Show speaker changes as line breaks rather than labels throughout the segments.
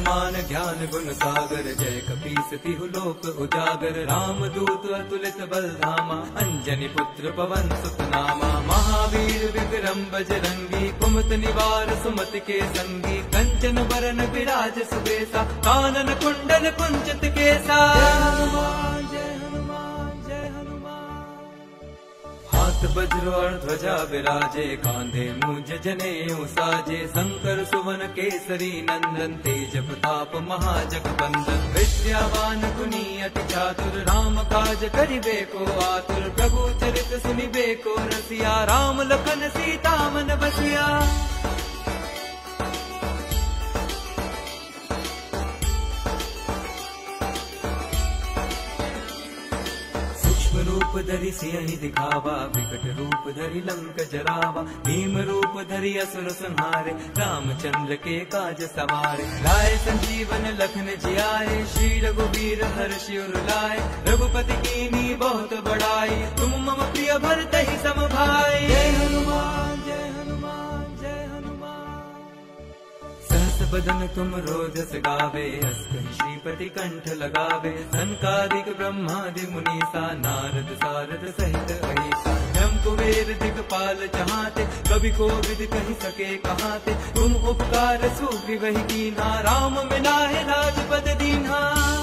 हनुमान ज्ञान गुण सागर, जय कपीस तिहु लोक उजागर। राम दूत अतुलित बल धामा, अंजनी पुत्र पवन सुत नामा। महावीर विक्रम बजरंगी, कुमति निवार सुमति के संगी। कंचन बरन विराज सुबेसा, कानन कुंडल कुंचित केसा। जय हनुमान जय हनुमान। हाथ वज्र और ध्वजा विराजे, कांधे मूंज जनेऊ साजे। शंकर सुवन केसरी नंदन, तेज प्रताप महाजगवंदन। विद्यावान गुणी अति चातुर, राम काज करिबे को आतुर। प्रभु चरित सुनिबे को रसिया, राम लखन सीता मन बसिया। रूप धरि सियहि दिखावा, विकट रूप धरि लंक जरावा। भीम रूप धरि असुर संहारे, रामचंद्र के काज सवारे। लाए संजीवन लखन जियाए, श्री रघुवीर हर्षि उर लाए। रघुपति कीन्ही बहुत बड़ाई, तुम मम प्रिय भरतहि सम भाई। जय हनुमान जय हनुमान जय हनुमान। सहस बदन तुम रोजस गावे, हस कहि श्रीपति कंठ लगावे। सनकादिक ब्रह्मादि मुनीसा, नारद सारद सहित अहिसा। ब्रह्म कुबेर दिक्पाल जहाते, कवि कोविद कहि सके कहाते। तुम उपकार सुग्रीव कीन्हा, राम मिलाए राजपद दीन्हा।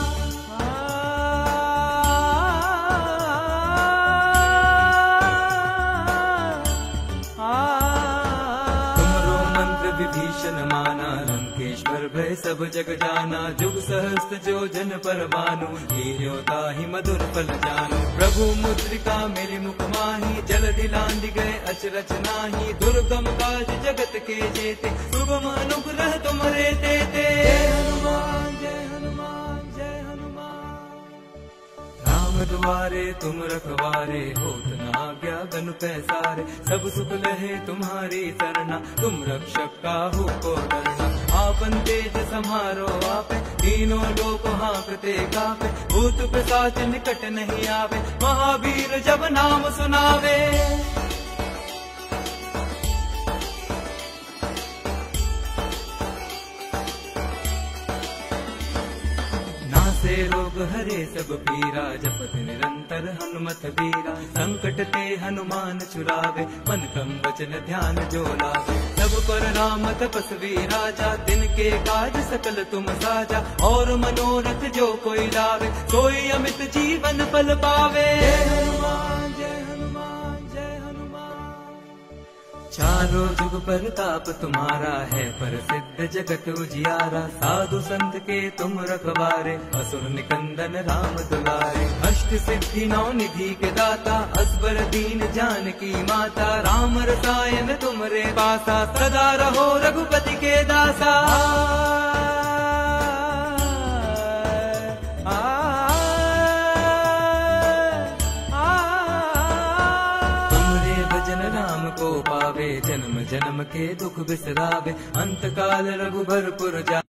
विभीषण माना, लंकेश्वर भय सब जग जाना। जुग सहस्त्र जो जन पर मानो, हीरो ताहि मधुर फल जानो। प्रभु मुद्रिका मेरे मुख माही, जल्दी लांघ गए अचरज नाही। दुर्गम काज जगत के जेते, सुगम अनुग्रह तुम्हारे देते। जय हनुमान जय हनुमान जय हनुमान। राम द्वारे तुम रखवारे, होत न आज्ञा गनु पैसारे। सब सुख लहे तुम्हारी सरना, तुम रक्षक काहू को डरना। आपन तेज समारो आपे, तीनों लोक हाँकते कापे। भूत पिशाच निकट नहीं आवे, महावीर जब नाम सुनावे। से रोग हरे सब पीरा, जपत निरंतर हनुमत बीरा। संकट ते हनुमान छुड़ावे, मन क्रम वचन ध्यान जो लावे। सब पर राम तपस्वी राजा, दिन के काज सकल तुम साजा। और मनोरथ जो कोई लावे, सोई अमित जीवन फल पावे। जय हनुमान जय हनुमान जय हनुमान। चारों जुग परताप तुम्हारा है, प्रसिद्ध जगत उजियारा। साधु संत के तुम रखवारे, असुर निकंदन राम दुलारे। अष्ट सिद्धि नौ निधि के दाता, असबर दीन जानकी माता। राम रसायन तुमरे पासा, सदा रहो रघुपति के दासा। को पावे, जन्म जन्म के दुख बिसरावे। अंत काल रघुबर पुर जा